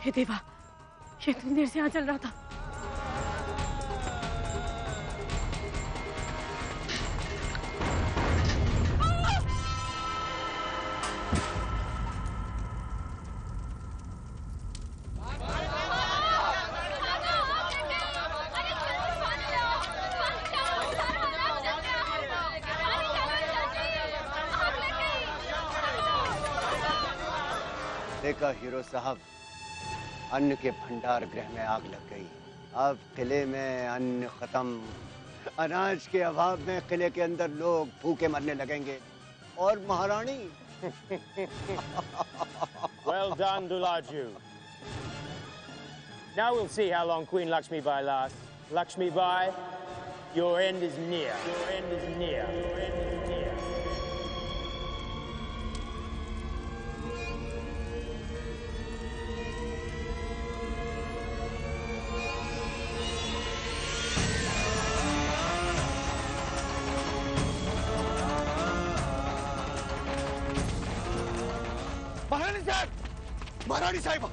हे देवा, ये इतनी देर से यहाँ चल रहा था। देखा हीरो साहब, अन्न के भंडार गृह में आग लग गई। अब किले में अन्न खत्म। अनाज के अभाव में किले के अंदर लोग भूखे मरने लगेंगे। और महारानी Well done, Dulaju. Now we'll see how long Queen Lakshmi Bai lasts. Lakshmi Bai, your end is near. Your end is near. Your end is near. महारानी साहिबा,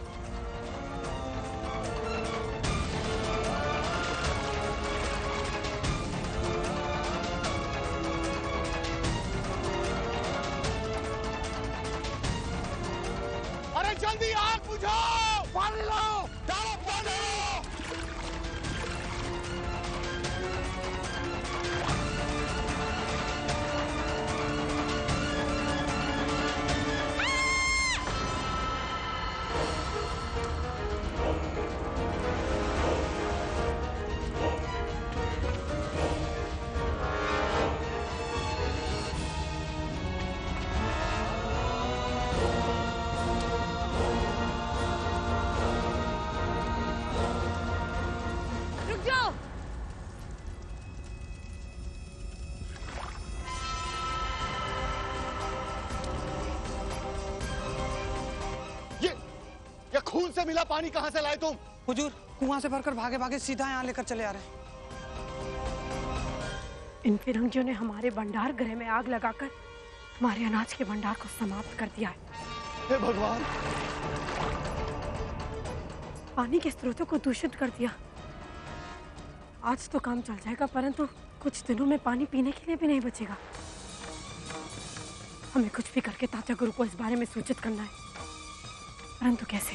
अरे जल्दी आग बुझाओ, पानी लाओ, डालो पानी। खून से मिला पानी कहां से लाए तुम? हुजूर, कुआं से भरकर भागे भागे सीधा यहाँ लेकर चले आ रहे हैं। इन फिरंगियों ने हमारे भंडार गृह में आग लगाकर हमारे अनाज के भंडार को समाप्त कर दिया है। हे भगवान! पानी के स्रोतों को दूषित कर दिया। आज तो काम चल जाएगा, परंतु कुछ दिनों में पानी पीने के लिए भी नहीं बचेगा। हमें कुछ भी करके तात्या गुरु को इस बारे में सूचित करना है, परंतु कैसे?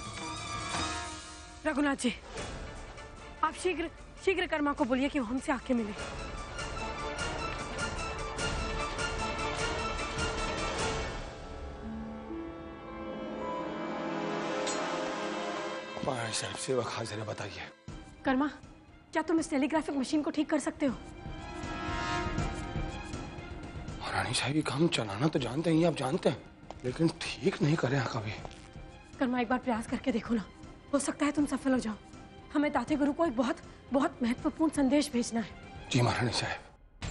रघुनाथ जी, आप शीघ्र कर्मा को बोलिए कि वो हमसे आके मिले। साहब, सेवक हाजिर है, बताइए। कर्मा, क्या तुम इस टेलीग्राफिक मशीन को ठीक कर सकते हो? रानी साहब, ये काम चलाना तो जानते हैं, आप जानते हैं, लेकिन ठीक नहीं करे कभी। कर्मा, एक बार प्रयास करके देखो ना, हो सकता है तुम सफल हो जाओ। हमें तात्या गुरु को एक बहुत बहुत महत्वपूर्ण संदेश भेजना है। जी महारानी साहब।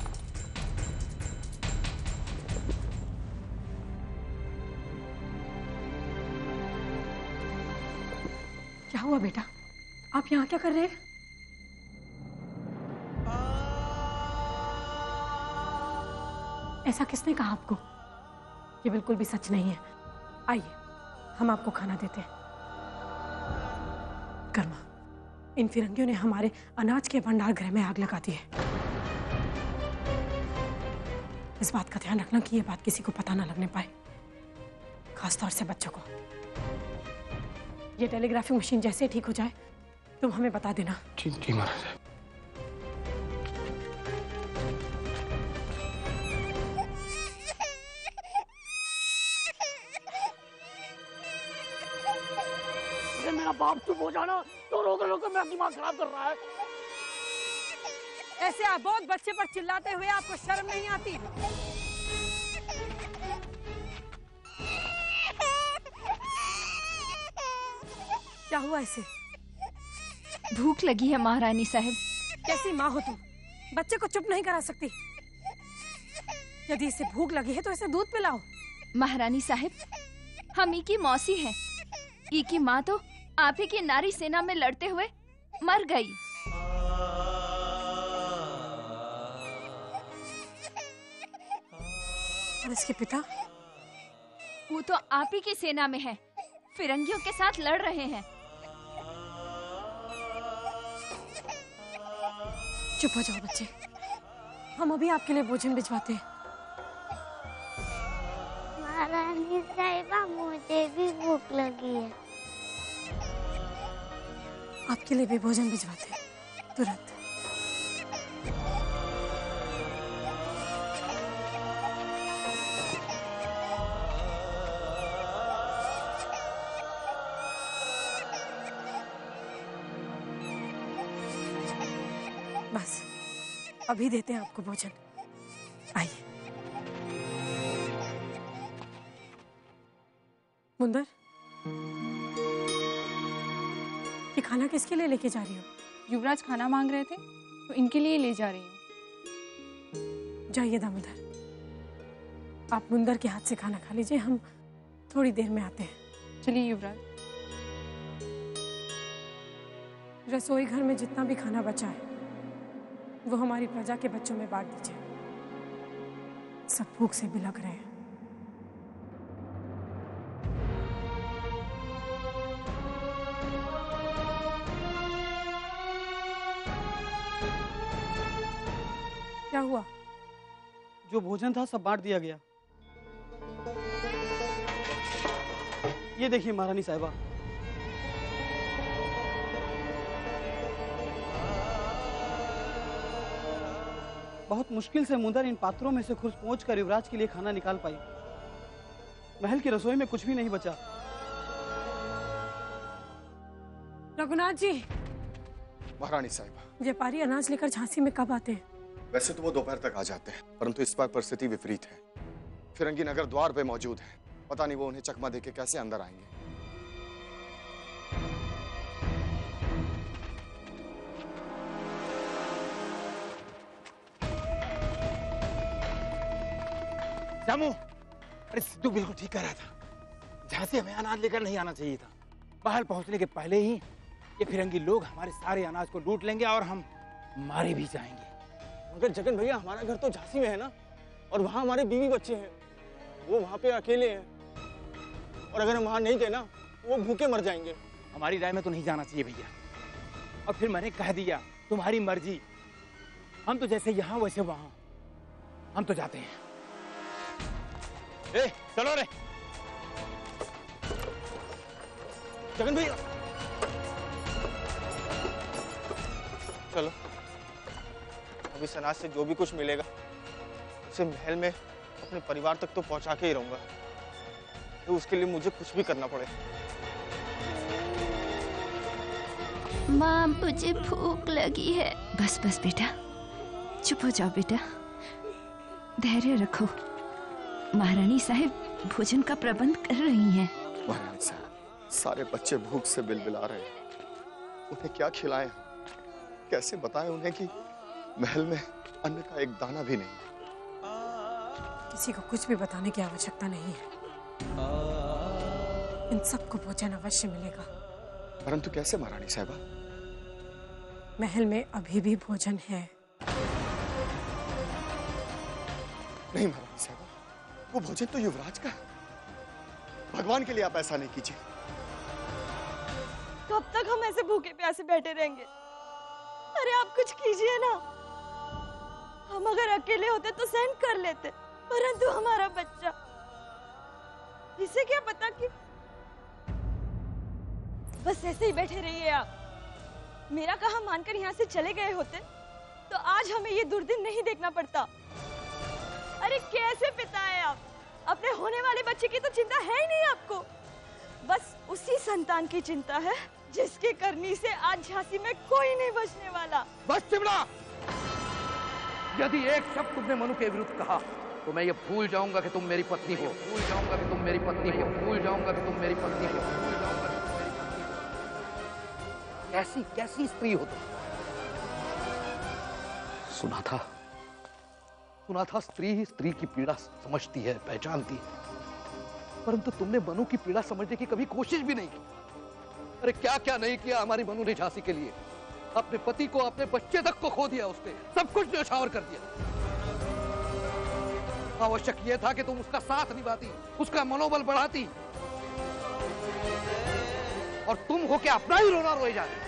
क्या हुआ बेटा, आप यहाँ क्या कर रहे हैं? ऐसा किसने कहा आपको? ये बिल्कुल भी सच नहीं है। आइए, हम आपको खाना देते हैं। कर्मा, इन फिरंगियों ने हमारे अनाज के भंडार गृह में आग लगा दी है। इस बात का ध्यान रखना कि ये बात किसी को पता ना लगने पाए, खासतौर से बच्चों को। ये टेलीग्राफिक मशीन जैसे ठीक हो जाए तुम हमें बता देना। जी जी महाराज। मेरा बाप चुप हो जाना, तो रोक मेरा दिमाग खराब कर रहा है। ऐसे अबोध बच्चे पर चिल्लाते हुए आपको शर्म नहीं आती? क्या हुआ इसे? भूख लगी है महारानी साहब। कैसी माँ हो तुम, बच्चे को चुप नहीं करा सकती? यदि इसे भूख लगी है तो इसे दूध पिलाओ। महारानी साहब, हम ई की मौसी हैं। ई की माँ तो आप ही की नारी सेना में लड़ते हुए मर गई। और इसके पिता? वो तो आप ही की सेना में है, फिरंगियों के साथ लड़ रहे हैं। चुप हो जाओ बच्चे, हम अभी आपके लिए भोजन भिजवाते हैं। महारानी साहिबा, मुझे भी भूख लगी है। आपके लिए भी भोजन भिजवाते हैं तुरंत। बस अभी देते हैं आपको भोजन, आइए। मुंदर, ये खाना किसके लिए लेके जा रही हो? युवराज खाना मांग रहे थे तो इनके लिए ले जा रही हूँ। जाइए दामोदर, आप मुंदर के हाथ से खाना खा लीजिए, हम थोड़ी देर में आते हैं। चलिए युवराज। रसोई घर में जितना भी खाना बचा है वो हमारी प्रजा के बच्चों में बांट दीजिए, सब भूख से बिलख रहे हैं। क्या हुआ? जो भोजन था सब बांट दिया गया। ये देखिए महारानी साहिबा। बहुत मुश्किल से मुंदर इन पात्रों में से खुद पहुंच कर युवराज के लिए खाना निकाल पाई। महल की रसोई में कुछ भी नहीं बचा। रघुनाथ जी। महारानी साहिबा, व्यापारी अनाज लेकर झांसी में कब आते हैं? वैसे तो वो दोपहर तक आ जाते हैं, परंतु इस बार परिस्थिति विपरीत है। फिरंगी नगर द्वार पे मौजूद है, पता नहीं वो उन्हें चकमा देके कैसे अंदर आएंगे। रामू, अरे सिद्धू बिल्कुल ठीक कह रहा था। झांसी हमें अनाज लेकर नहीं आना चाहिए था। महल पहुंचने के पहले ही ये फिरंगी लोग हमारे सारे अनाज को लूट लेंगे और हम मारे भी जाएंगे। मगर जगन भैया, हमारा घर तो झांसी में है ना, और वहाँ हमारे बीवी बच्चे हैं, वो वहाँ पे अकेले हैं, और अगर हम वहाँ नहीं गए ना वो भूखे मर जाएंगे। हमारी राय में तो नहीं जाना चाहिए भैया। और फिर मैंने कह दिया, तुम्हारी मर्जी। हम तो जैसे यहाँ वैसे वहाँ, हम तो जाते हैं। ए, चलो रे जगन भैया, चलो। अब इस अनाज से जो भी कुछ मिलेगा उसे महल में अपने परिवार तक तो पहुंचा के ही रहूंगा, तो उसके लिए मुझे कुछ भी करना पड़े। माँ, मुझे भूख लगी है। बस बस बेटा, चुप हो जाओ बेटा, धैर्य रखो। महारानी साहिब भोजन का प्रबंध कर रही हैं। महारानी साहब, सारे बच्चे भूख से बिलबिला रहे हैं, उन्हें क्या खिलाएं? कैसे बताएं उन्हें कि महल में अन्न का एक दाना भी नहीं? किसी को कुछ भी बताने की आवश्यकता नहीं है। इन सबको भोजन अवश्य मिलेगा। परंतु कैसे महारानी साहिबा? महल में अभी भी भोजन है। नहीं महारानी साहिबा, वो भोजन तो युवराज का है। भगवान के लिए आप ऐसा नहीं कीजिए। कब तक हम ऐसे भूखे प्यासे बैठे रहेंगे? अरे आप कुछ कीजिए ना। हम अगर अकेले होते तो सहन कर लेते, परंतु हमारा बच्चा, इसे क्या पता कि बस ऐसे ही बैठे रहिए आप। मेरा कहा मानकर यहाँ से चले गए होते तो आज हमें ये दुर्दिन नहीं देखना पड़ता। अरे कैसे पिता है आप? अपने होने वाले बच्चे की तो चिंता है ही नहीं आपको, बस उसी संतान की चिंता है जिसके करनी से आज झांसी में कोई नहीं बचने वाला। बस चिमड़ा! यदि एक शब्द तुमने मनु के विरुद्ध कहा तो मैं ये भूल जाऊंगा कि तुम मेरी पत्नी हो, भूल जाऊंगा कि तुम मेरी पत्नी हो, भूल जाऊंगा कि तुम मेरी पत्नी हो, भूल जाऊंगा कि तुम मेरी पत्नी हो। कैसी कैसी स्त्री हो तुम? सुना था स्त्री ही स्त्री की पीड़ा समझती है, पहचानती है, परंतु तुमने मनु की पीड़ा समझने की कभी कोशिश भी नहीं की। अरे क्या क्या नहीं किया हमारी मनु ने झांसी के लिए। अपने पति को, अपने बच्चे तक को खो दिया उसने, सब कुछ न्यौछावर कर दिया। आवश्यक यह था कि तुम उसका साथ निभाती, उसका मनोबल बढ़ाती। और तुम हो के अपना ही रोना रोए जा रहे हो।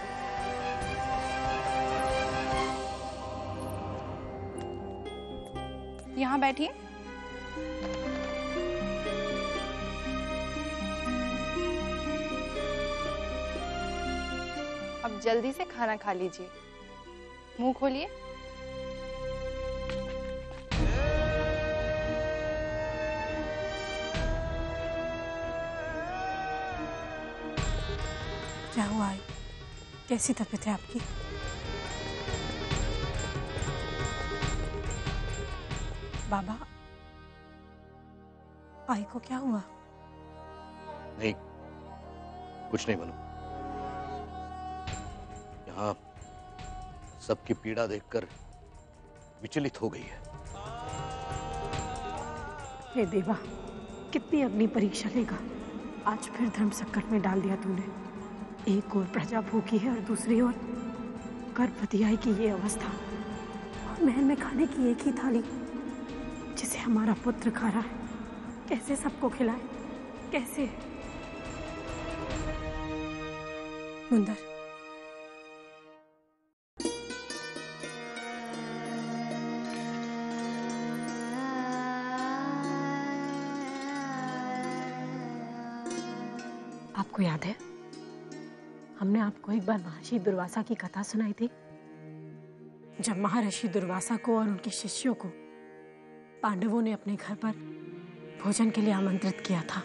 यहाँ बैठिए। अब जल्दी से खाना खा लीजिए। मुंह खोलिए। क्या हुआ आई? कैसी तबीयत है आपकी? बाबा, आई को क्या हुआ? नहीं, कुछ नहीं बनू। यहाँ सबकी पीड़ा देखकर विचलित हो गई है। हे देवा, कितनी अग्नि परीक्षा लेगा? आज फिर धर्म संकट में डाल दिया तूने। एक ओर प्रजा भूखी है और दूसरी ओर गर्भवती आई की ये अवस्था, और महल में खाने की एक ही थाली जिसे हमारा पुत्र खा रहा है। कैसे सबको खिलाए? कैसे? मुंदर, आपको याद है हमने आपको एक बार महर्षि दुर्वासा की कथा सुनाई थी, जब महर्षि दुर्वासा को और उनके शिष्यों को पांडवों ने अपने घर पर भोजन के लिए आमंत्रित किया था।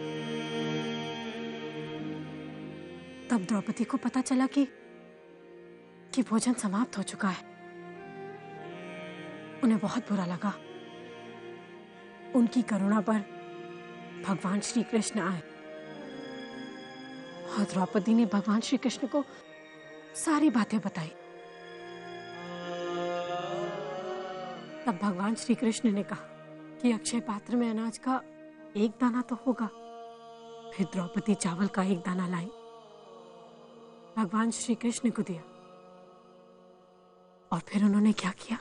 तब द्रौपदी को पता चला कि भोजन समाप्त हो चुका है। उन्हें बहुत बुरा लगा। उनकी करुणा पर भगवान श्री कृष्ण आए और द्रौपदी ने भगवान श्री कृष्ण को सारी बातें बताई। तब भगवान श्री कृष्ण ने कहा कि अक्षय पात्र में अनाज का एक दाना तो होगा। फिर द्रौपदी चावल का एक दाना लाई, भगवान श्री कृष्ण को दिया, और फिर उन्होंने क्या किया?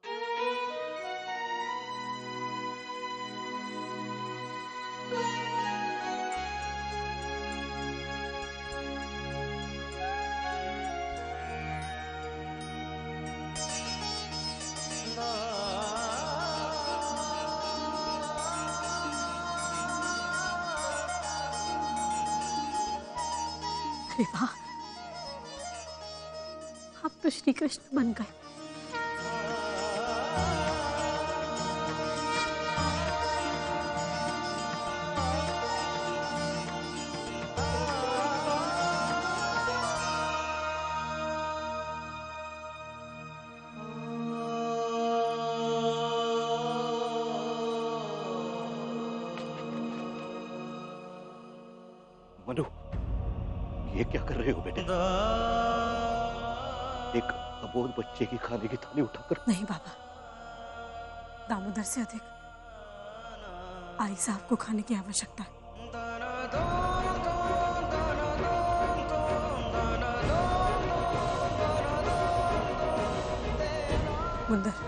अरे वाह, आप तो श्री कृष्ण बन गए। मनु, ये क्या कर रहे हो बेटे? एक अबोध बच्चे की खाने की थाली उठाकर। नहीं बाबा, दामोदर से अधिक आई साहब को खाने की आवश्यकता है। मुंदर,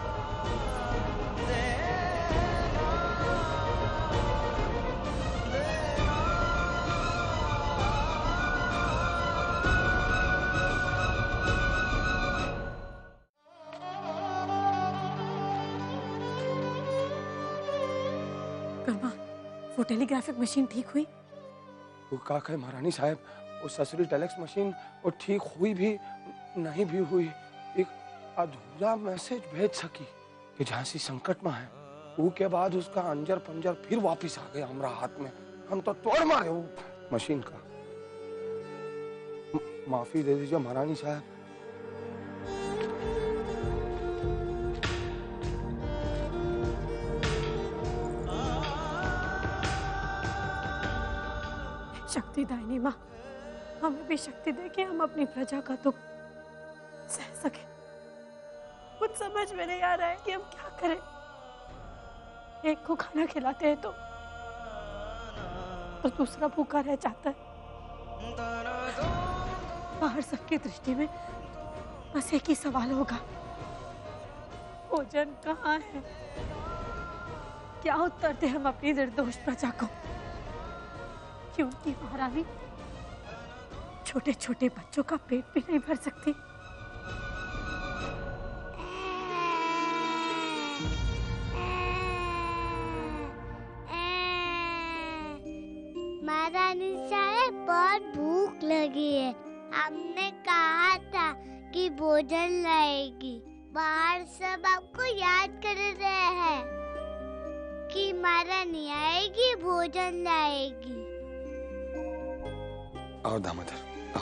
वो टेलीग्राफिक मशीन ठीक हुई? वो क्या कहे महारानी साहब, वो ससुरी टेलेक्स मशीन वो ठीक हुई भी नहीं भी हुई। एक अधूरा मैसेज भेज सकी कि झांसी संकट में है। वो के बाद उसका अंजर पंजर फिर वापस आ गया हमारा हाथ में। हम तो तोड़ मारे वो मशीन का। माफी दे दीजिए महारानी साहब। शक्तिदायिनी माँ, हमें भी शक्ति दे कि हम अपनी प्रजा का दुख सह सके। कुछ समझ में नहीं आ रहा है कि हम क्या करें। एक को खाना खिलाते हैं तो दूसरा भूखा रह जाता है। बाहर सबकी दृष्टि में बस एक ही सवाल होगा, भोजन कहाँ है? क्या उत्तर दे हम अपनी निर्दोष प्रजा को? क्योंकि महारानी छोटे छोटे बच्चों का पेट भी नहीं भर सकती। महारानी साहब बहुत भूख लगी है। हमने कहा था कि भोजन लाएगी। बाहर सब आपको याद कर रहे हैं कि महारानी आएगी, भोजन लाएगी। आओ दामोदर, आओ।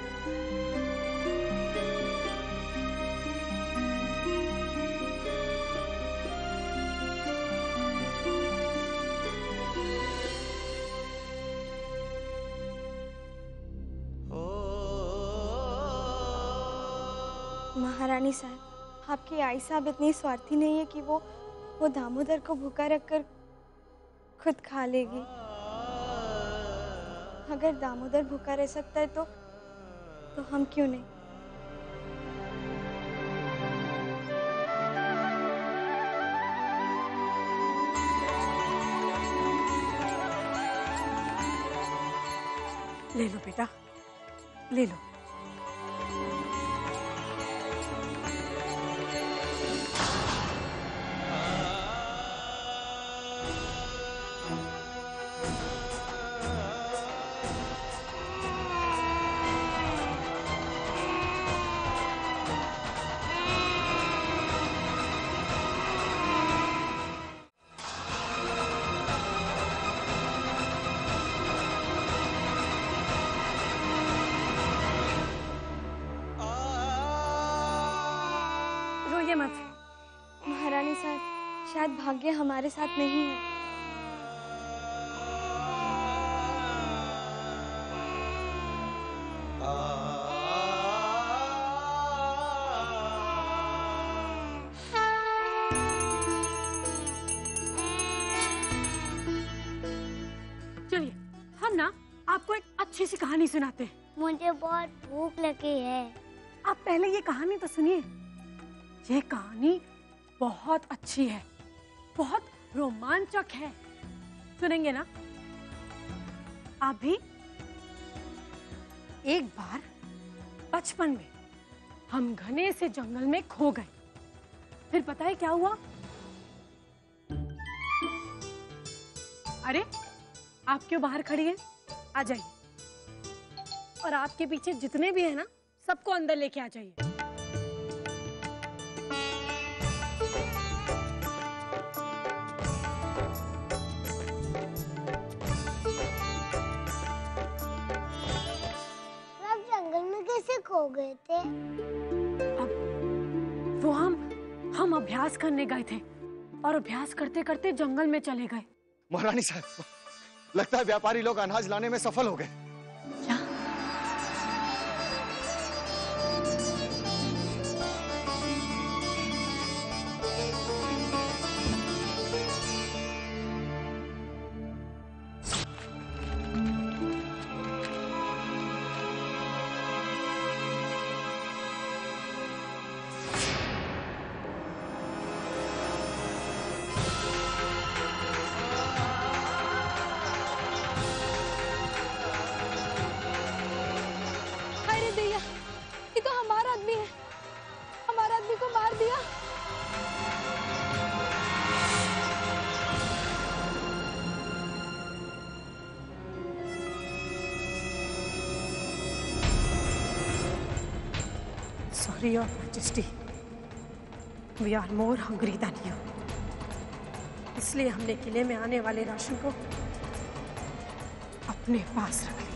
महारानी साहब, आपकी आई साहब इतनी स्वार्थी नहीं है कि वो दामोदर को भूखा रखकर खुद खा लेगी। अगर दामोदर भूखा रह सकता है तो हम क्यों नहीं। ले लो बेटा, ले लो। रोइए मत। महारानी साहब, शायद भाग्य हमारे साथ नहीं है। चलिए हम ना आपको एक अच्छी सी कहानी सुनाते हैं। मुझे बहुत भूख लगी है। आप पहले ये कहानी तो सुनिए। ये कहानी बहुत अच्छी है, बहुत रोमांचक है। सुनेंगे ना आप भी? एक बार बचपन में हम घने से जंगल में खो गए। फिर पता है क्या हुआ? अरे आप क्यों बाहर खड़ी हैं? आ जाइए। और आपके पीछे जितने भी हैं ना, सबको अंदर लेके आ जाइए। आप जंगल में कैसे खो गए थे? अब वो हम अभ्यास करने गए थे और अभ्यास करते करते जंगल में चले गए। महारानी साहब, लगता है व्यापारी लोग अनाज लाने में सफल हो गए। क्या? ये तो हमारा आदमी है। हमारा आदमी को मार दिया। Sorry, Your Majesty. We are more hungry than you. इसलिए हमने किले में आने वाले राशन को अपने पास रख लिया।